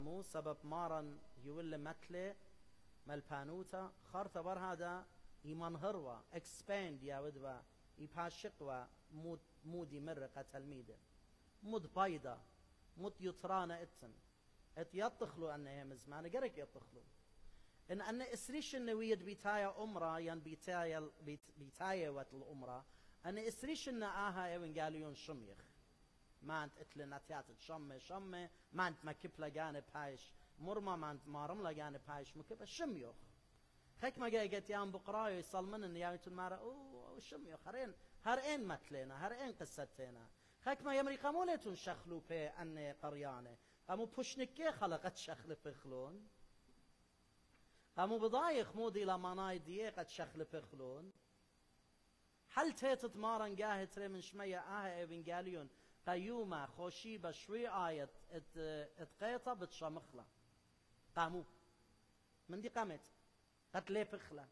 مو سبب مارن يولي متلي مالبانوتا خارطة بر هذا يمنهروا expand يا ودوا يباشقوا مودي مرقة تلميذه مود بايدا مود يطرانا اتن يطخلوا أنه مزمان قرك يطخلوا أن إسريش النويد بيتايا أمرا ين بيتايا وقت الأمرا أن إسريش إن إيوان قاليون شميخ ما أنت إتلنا تياتت شمي ما أنت ما كبلا جانب هايش مرما ما أنت مارم لجانب هايش مكبلا شميخ هيك ما جاي قلت يام بقراي يصلمن إن يايتون مارا أوه شميخ هرين متلنا هرين قصتنا هيك ما يمري قامولتون شخلو بي أن قريانه قامو بوشنكي خلقت شخل بخلون قامو بضايخ مودي لما نايديه قد شخل بخلون هل تيتت مارن قاهي تري من شمية ابن قاليون قيومة خوشيبة شوي آية اتقيطة بتشمخلة قامو من دي قامت قد ليه بخلة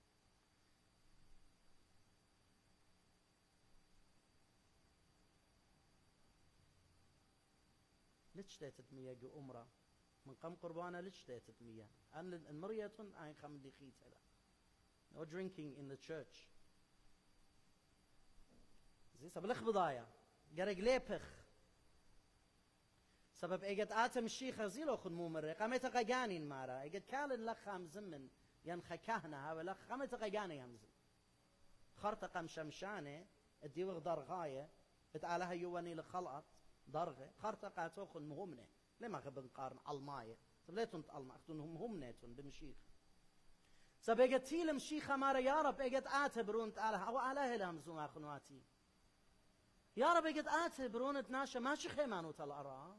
ليش تيتت مية جو أمرا من قم قربانا ليش تيتت مية أن المريتون عين خمدي خيتها no drinking in the church زي سبلخ بضايا قرق ليبخ سبب اجت آتم الشيخ زيلو خد مو مرة قامت قجانين مارا اجت كالن لخ همزمن ينخ كهنة هوا لخ قامت قجاني همزم خرطة قم شمشانة الديوغ درغاية اتعالها يواني لخلقت درغة خرطة قاتوخن مهمنة لما غبن قارن الماية سبليتون تالما اختون همنتون بمشيخ سبب اجت تيلم شيخة مارا يا رب اجت آتبرون تعالها او على هلامزوم اخنواتي يا رب قد برونة ناشا ما شخ هيمانوت الأراء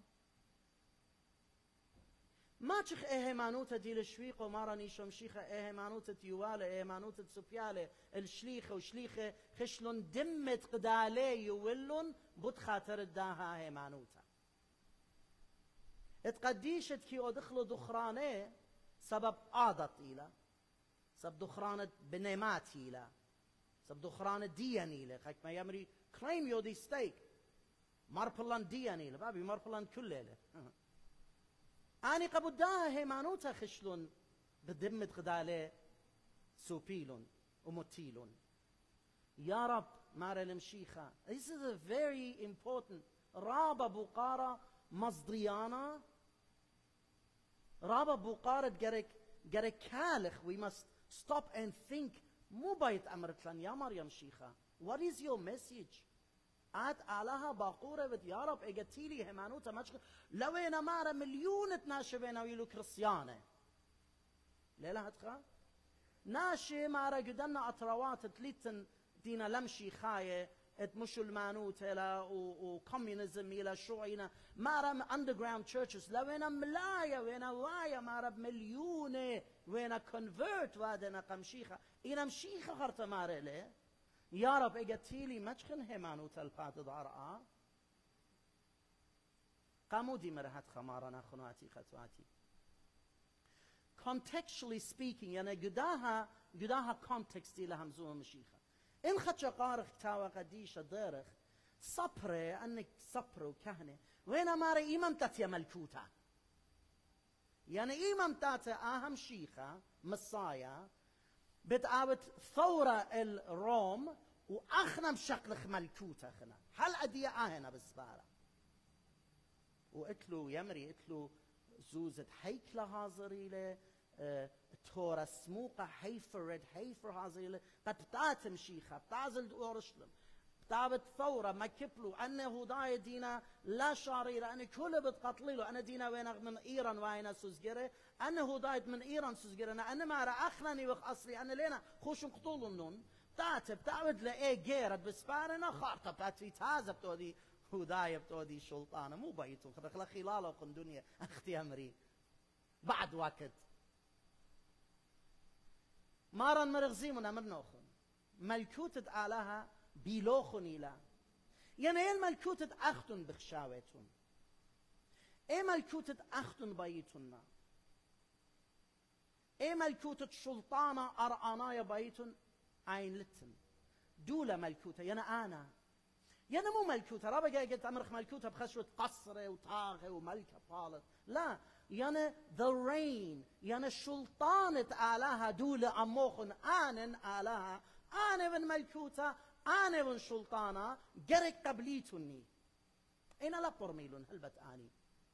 ما شخ هيمانوت دي الشويق وما راني شمشيخة هيمانوت تيوالة هيمانوت سفيالة الشليخة وشليخة خشلون دمت قدالي يولون بد خاطر الداها هيمانوتا اتقديشت كي ادخلوا دخرانه سبب عادت إلى سبب دخرانة بنيمات إلى سبب دخرانة دياني إلى خاك ما يمري claim your the stake ماربلان دياني لبابي ماربلان كل ليلة أني قبضاها هيمانوتا خشلون بدمة غدالة سوبيلون وموتيلون يا رب مارا المشيخة this is a very important رابا بوقارة مصدريانا رابا بوقارة جرك كالخ we must stop and think مو بايت أمرتلان يا مريم شيخة what is your message علىها باقورة بد يا رب اجتيلي همانوتا مشغل لو انا مارا مليون تناشبنا ويلو كريستيانة ليلة هتخا ناشي مارا قدنا اطروات تليتن دينا لمشي خاية ات مسلمانوت الى وكوميونيزم الى شوينا مارا underground churches لو انا ملايا وينا وايا مارا بمليونة وينا convert وادنا قمشيخة انا مشيخة خرطة مارا ليه يا رب اجتيلي مشخن هيمانوت البات ضارعة قامودي مرهت خمارنا خنواتي خطواتي contextually speaking يعني قداها context إلى همزوم مشيخة إن خدش قارخ تاوى قديشة دارخ صبرة أنك صبر وكهنة وين ماري إمام تاتيا ملكوتا يعني إمام تاتيا أهم شيخة مصايا بتعاوت ثورة الروم وأخنا مشقلخ ملكوتا خنا هل أدية هنا بالسبارة وقتلو يمري قتلو زوزة هيكلة هازري له تورا سموقة هيفرد هيفر هازري له قد بتاتم شيخة بتعزل أورشلم بتعبت ثورة ما كبلو أنه داي دينا لا شاريرة أنا كل بتقتلي له أنا دينا وين من إيران وين سوزجرة أنه دايت من إيران سوزجرة أنا ما رأى أخناني وأصلي أنا لينا خوش قتول النون بتعبد لإيه جيرت بسبارنا خارطة بتاتي تازة بتودي هداية بتودي شلطانة مو بيتو خلا خلاله قن دنيا أختي أمري بعد وقت مارن مرغزيمون أمر نوخن ملكوتة آلها بيلوخن إلى يعني إيه ملكوتة أختن بخشاوتون إيه ملكوتة أختن بيتنا إيه ملكوتة شلطانة أرعانايا بيتن عين لتن دولة ملكوتة أنا مو ملكوتة رابا قلت أمرخ ملكوتة بخشوة قصرة وطاغة وملكة طالت لا يعني the reign يعني السلطانة آلها دولة أموخن آنن آلها آنه من ملكوتا آنه من سلطانا جرك قبليتني إنا لا برميلون هلبت آني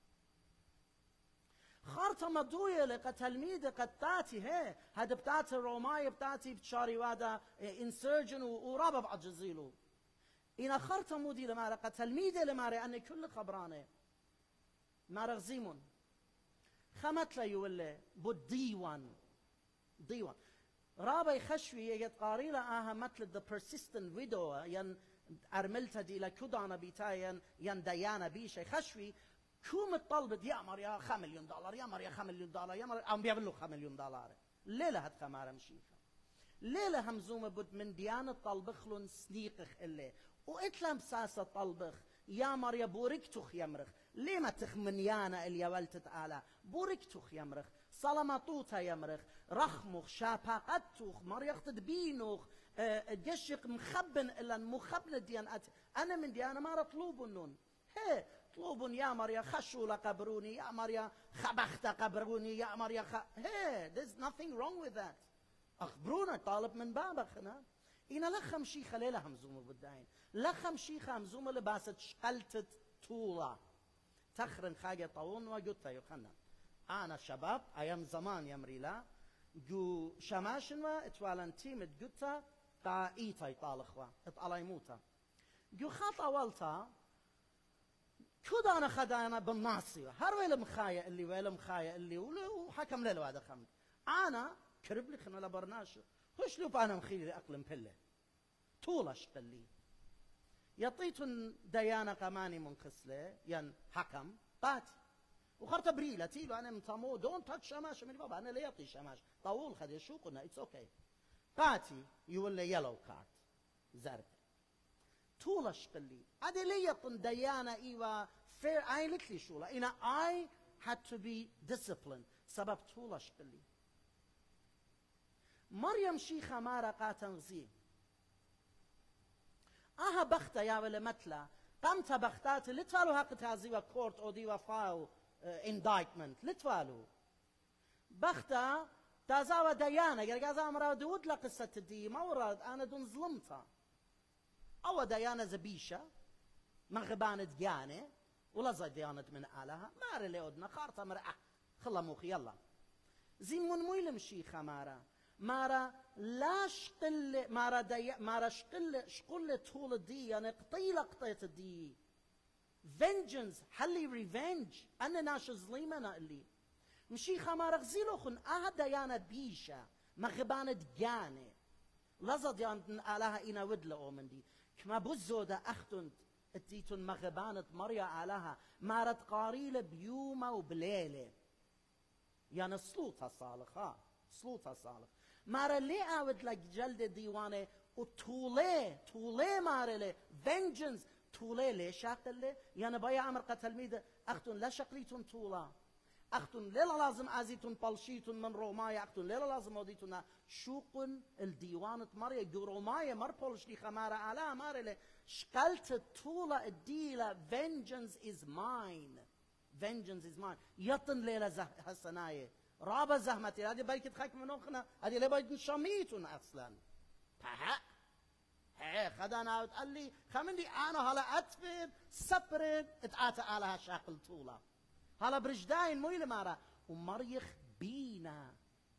خارطة مدوية لك تلميذ قد تاتي هي هذا بتاتي روماية بتاتي بتشاري وادا انسرجن ورابا بعد جزيلو إنا خارطة مودي لما رقا تلميذ لما رأى أن كل خبرانه ما رغزيمون خمت لا يولي بالديوان ديوان رابا يخشوي يتقاري لها مثل the persistent widow ين أرملتها دي لكدانا بيتاين ين ديانا بيشي خشوي كوم الطلبت يا مريا $5 مليون يا مريا $5 مليون يا مريا عم بيعملوا $5 مليون ليلة هاد خمارة مشيخة ليلة همزومة بد من ديانة طلبخ لون سنيقخ اللي وإتلام ساسة طلبخ يا مريا بوركتوخ يمرخ ليه ما تخمنيانا اللي ولتت آلا بوركتوخ يمرخ صلماتوتا يمرخ رخمخ شاباقتوخ مريا تدبينوخ جشق مخبن إلا مخبن ديانات أنا من ديانة ما رطلوبنون هي طلوبون يا مريا خشوا قبروني يا مريا خبخت قبروني يا مريا hey there's nothing wrong with that أخبرونا طالب من بابخنا إنا لخم شيخة ليلة همزومة بالدين لخم شيخة همزومة لباسة شقلتت طولة تخرن خاجة طاون وقلت يوخنا أنا شباب أيام زمان يمري لا جو شماشنوا اتوالنتي متقلت تا إيتا يطالخوا اتعلى يموتا جو خاط أولتا كود أنا خدانا بالناصية هر ويل مخايا اللي ويل مخايا اللي وحكم ليلو هذا خمد أنا كرب لي خنا لبرناش هش لو أنا مخيلي أقلم بله طولش قلي يطيتن ديانا قماني منخسلة ين حكم قاتي وخرت بريلة تيلو أنا متامو دون تاتش شماش من بابا أنا لا يعطي شماش طول خد يشوقنا it's okay قاتي يولي يلو قات زرق طولش قلي هذا ليطن ديانا إيوا fair I لكلي شولا إنا I had to be disciplined سبب طولش قلي مريم شيخة مارا قاتن غزي أها بختا يا ولا متلا قمت بختات لتفالو حق تازيوا كورت أو ديوا فاو indictment لتفالو بختا تازاوا ديانا قرقازا مرا دود لقصة الدي ما ورد أنا دون ظلمتها أو ديانة زبيشة مغبانة ديانة ولا زي ديانة من آلها مارا اللي أدنا خارطة مرأة خلا موخي يلا زيمون مويلم شيخة مارا لا شقل مارا شقل طول دي يعني قطيلة قطيت دي vengeance حلي revenge أنا ناش ظليمنا اللي مشيخة مارا غزيلوخن ديانة بيشة مغبانة ديانة لازا ديانة آلها إنا ودلقو من دي كما بزودة أختن اتيتن مغبانة مريا آلها مارت قاريلة بيومة وبليلة يعني صلوتها صالخة صلوتها صالخ مارا لي أود لك جلد ديوانة وطولي مارا لي vengeance طولي لي شاقل لي يعني بايا عمر قتلميدة أختن لا شقليتن طولا أختن ليلا لازم أزيتن بلشيتن من رومايا أختن ليلا لازم أوديتن شوقن الديوانة مريا جو رومايا مر بولش لي خمارة على مارا لي شقلت طولة الديلة vengeance is mine يطن ليلة هسناية رابا زهمتي هذه بايك تخاك من أخنا هذه ليه بايك شميتون أصلا خدانا وتقال لي خمندي أنا هلا أتفد سبرد اتعاتا على شاقل طولة هلا برجداين مويل مارا ومريخ بينا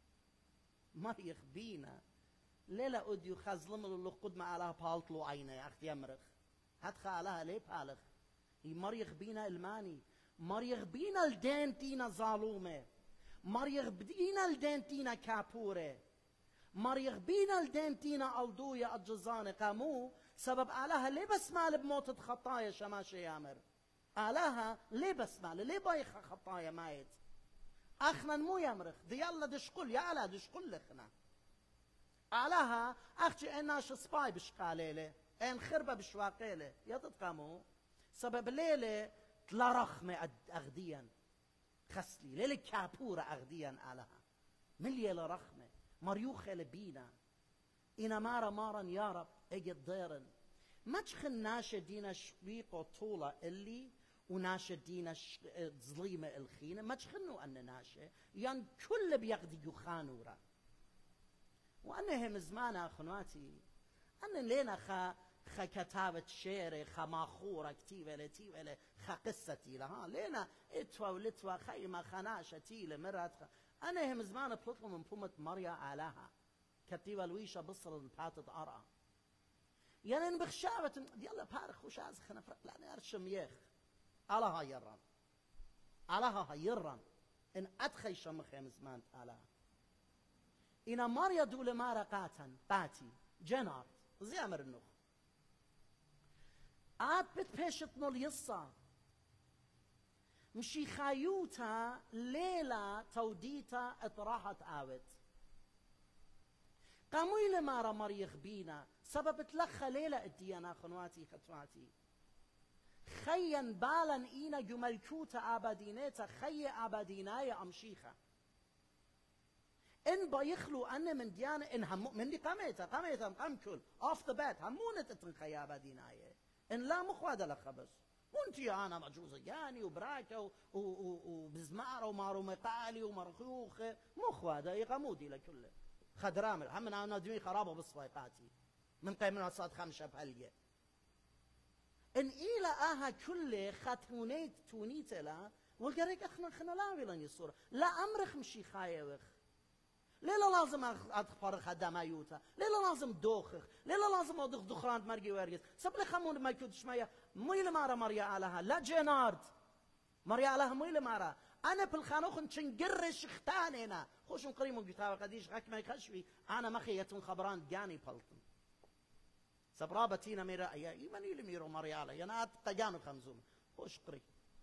ليلة أديو خزلم اللي قد ما على بالطلو عينه يا أختي أمرخ هتخا عليها ليه بالخ هي مريخ بينا الماني مريخ بينا الدانتينا ظالومة مريخ بينا الدانتينا كابورة مريخ بينا الدانتينا ألدوية الجزانة قامو سبب عليها ليه بسمال بموت خطايا شماشي يامر عليها ليه بسمال ليه بايخ خطايا مايت أخنا مو يمرخ دي يلا دشقل يا على دشقل لخنا علىها أختي إناش سباي بشقاليلة إن خربة بشواقيلة يتتقامو سبب ليلة تلا رخمة أغديا خسلي ليلة كابورة أغديا علىها مليلة رخمة مريوخة لبينا إنا مارا يا رب اجد ديرن ما تخناش دينا شبيق وطولة اللي وناشا دينا ظليمة الخينة ما تخنوا أن ناشا يعني كل بيغدي يخانورا وأنهم زمانا أخواتي أن لنا خا كتابة شعر خا ماخورة كتيبة لتيبة خا قصتي لها لنا اتوا ولتوا خيمة خناشة تيلة مرات أنا هم زمان بطلقوا من فمة مريا علىها كتيبة لويشة بصر الباتت أرى يعني بخشابة يلا بارخ وشاز خنفرق لا أرشم يخ علىها يران علىها يران إن أدخي شمخ هم زمان علىها إن مريا دول مارقاتا باتي جنار زي أمر النخ عاد بتبشت نول يصا مشي خايوتا ليلة توديتا اطراحت آوت قاموا إلى مارا مريخ بينا سبب تلخ ليلة الديانا خنواتي خطواتي خيا بالا إينا جملكوتا آبادينيتا خي آبادينايا أمشيخة إن بيخلو أنا من ديانة إن هم من دي قاميتا قام كل off the bat همونة تنخي آبادينايا إن لا مخوادة لخبص وانتي أنا مجوزة جاني وبراكة وبزمارة ومارو مقالي ومرخوخ مخوادة يقامودي لكله خدرامل هم أنا دمي خرابة بالصفايقاتي من قيمنا صاد خمسة بهلية إن إلى آها كله خاتونيت تونيت لا والقريق خنا لا بلن يصور لا أمرخ مشي خايوخ ليلا لازم أدخل خدامة يوتا ليلا لازم دوخخ ليلا لازم أدخل دخران مرقي وارجس سبلي خمون ما يكود شمية ميل مارا مريا علىها لا جينارد مريا علىها ميل مارا أنا بالخانوخن تنقرش اختانينا خوشن قريمون قتاوة قديش غاك ما يخشوي أنا مخيتون خبران جاني بلطن سبرابتينا ميرا أيا إيماني لميرو مريا على ينات قجانو خمزوم خوش قري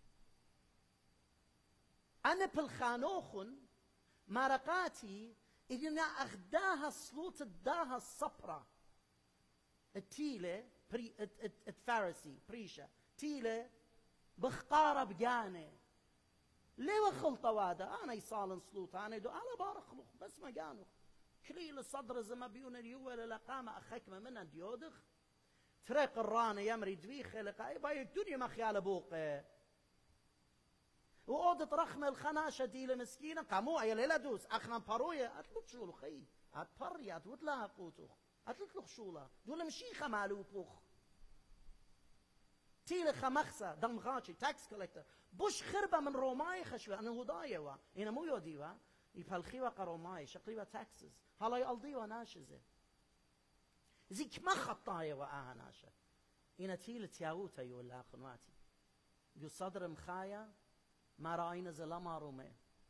أنا بالخانوخن مارقاتي إذن أخداها الصلوت اداها الصبرة التيلة الفارسي بريشة تيلة بخقارة بجانة ليه وخلطة وادا أنا يصالن صلوت أنا يدو على بارخلوخ بس ما جانو كليل الصدر زما بيون اليوة للقامة أخكمة منها ديودخ تريق الرانة يمري دويخة لقاء باي الدنيا ما خيال بوقه وأوضة رخمة الخناشة دي لمسكينة قاموا يا ليلة دوس أخنا باروية أتلوك شولو خي أتبري أتوتلها قوتوخ أتلوك شولا دول مشيخة مالو بوخ تيلة خمخسة دم غاشي تاكس كولكتر بوش خربة من روماي خشوة أنا هدايوا إنا مو يوديوا يفالخيوا قروماي شقليوا تاكسز هلا يقضيوا ناشزة زيك ما خطايا وآها ناشا إنا تيلة تياوتا يولا خنواتي يو صدر مخايا ما رأينا زلما رومي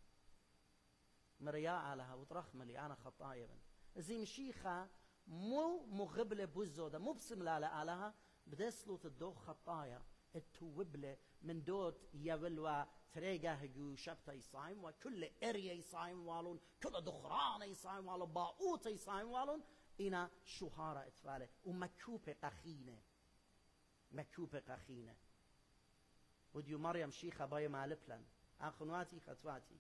مرياء علىها وترخملي أنا خطايا بن زي مشيخة مو مغبلة بوزودة مو بسملالة علىها بدسلوت الدوخ خطايا التوبلة من دوت يولوا تريقه هجو شبتا يصايم وكل اريا يصايم والون كل دخران يصايم والون باقوت يصايم والون إنا شهارة اتفاله ومكوبة قخينة وديو مريم شيخة باي مالبلن أخنواتي خطواتي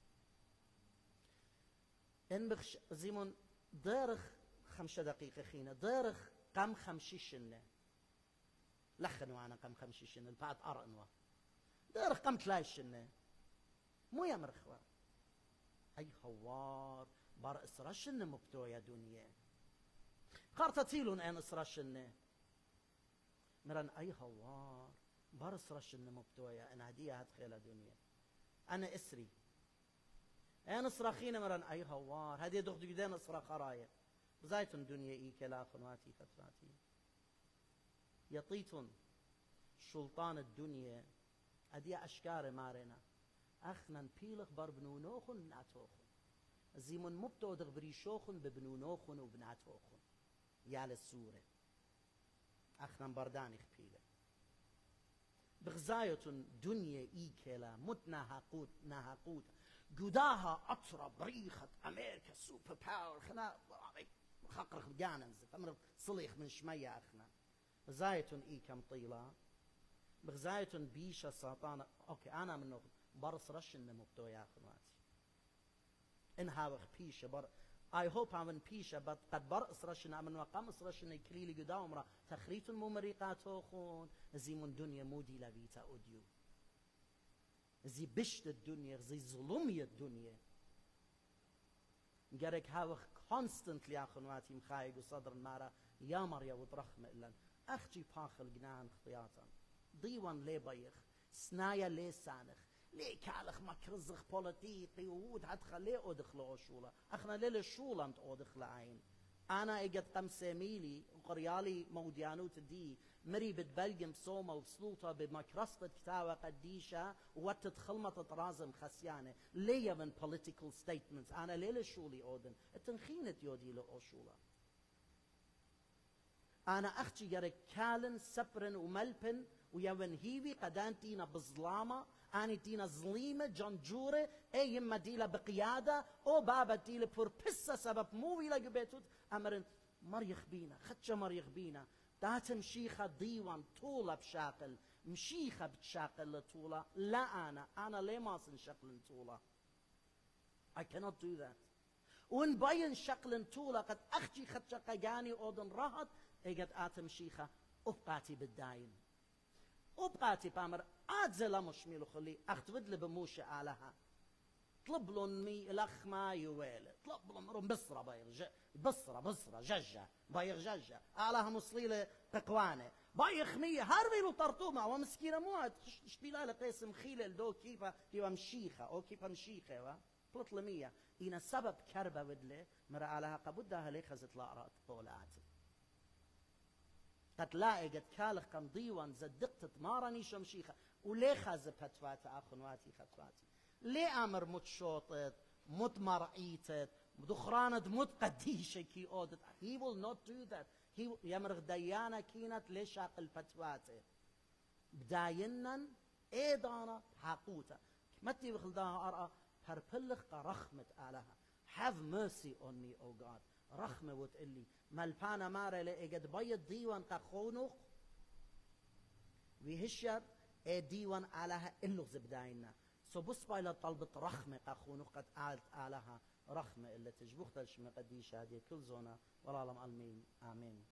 إن بخش زيمون دارخ 5 دقيقة خينة دارخ قم 5 لخنوا أنا قم 5 البعض أرنوا دارخ قم 3 مو يمرخوا أي خوار بار إسراشن مبتو يا دنيا قارتتيلون أن إسراشن مران أي خوار برس رشن مبتويا أنا هدية هتخيل دنيا أنا إسري أنا صراخين مرن أي هوار هدي دخل جدين أصرخ خرايا بزايتون دنيا إيك لا خنواتي فتواتي يطيتون سلطان الدنيا هدي أشكار مارنا أخنا بيلخ بربنونوخن ناتوخن زيمون مبتو دغبريشوخن ببنونوخن وبناتوخن يا للسورة أخنا برداني خبيلة بغزاية دنيا إيكلا متنا هاقوت قداها أطرى بريخة أمريكا سوبر باور خنا خقرخ بجاننز فمر صليخ من شمية أخنا بغزاية إيكم طيلة بغزاية بيشة ساطانة أوكي أنا منه برس رشن مبتو يا أخواتي إنها وخ بيشة I hope I'm بيشة but قد برأس رشنا من وقامس رشنا يكليلي قدام را تخريط الممرقات أخون زيمون دنيا مودي لبيتا أوديو زي بشت الدنيا زي ظلمية الدنيا قرك هاوخ constantly أخنواتي مخايق وصدر المارا يا مريا وترخم إلا أختي باخل جنان خطياتا ضيوان لي بيخ سنايا لي سانخ لي كالخ مكرزخ بوليتيقي وود هدخل لي أدخل أشولا أخنا ليلة شولا أنت أدخل عين أنا إجت 5 ميلي وقريالي موديانوت دي مري بتبلجم صومة وسلوطة بمكرسة كتاوة قديشة ووتت خلمة طرازم خسيانة ليا من political statements أنا ليلة شولي أودن التنخينة يودي لأشولا أنا أختي جرك كالن سبرن وملبن ويوين هيوي قدانتينا بظلامة أنا تينا ظليمة جنجورة أي يما ديلا بقيادة أو بابا ديلا بوربسة سبب موي لقبيتوت أمرن مريخ بينا خدشة مريخ بينا دات مشيخة ديوان طولة بشاقل مشيخة بتشاقل طولة لا أنا ليه ما سنشقل طولة I cannot do that ونبين شقل طولة قد أختي خدشة قياني أودن رهد إيجت آتم شيخة أبقاتي بالداين أبقاتي بامر آتزلا مشميلو خلي أختود لبموشة علىها طلب لهم مي الأخ ما يويل طلب لهم مرون بصرة ججة بايغ ججة علىها مصليلة تقوانة بايخ مية هاربي له طرطومة ومسكينة موعد شبيلة قيسم خيلة دو كيفا مشيخة أو كيفا مشيخة طلط لمية إن سبب كربة ودلي مرا علىها قبودها لي خزت لأرات قولاتي قد لاقت كالخ كم ديوان زدقت مارني شمشيخة وليه خازب هتفاتي أخنواتي خطواتي ليه أمر متشوطت متمرعيتت دخرانت متقديشة كي أودت he will not do that يمرغ ديانا كينت ليشاق الفتواتي بداينا إيدانا حاقوتا متى بخلدها أرأى هربلخ رخمة آلها have mercy on me oh God رخمة وتقلي مالبانا مارا لإيجاد بيض ديوان قخونوخ ويهشر ديوان آلها إلو زبداينا بص بايلا طلبت رخمة قخونوخ قد آلها رخمة اللي تجبوخ تلشمة قديشة هذه كل زونة والعالم ألمين آمين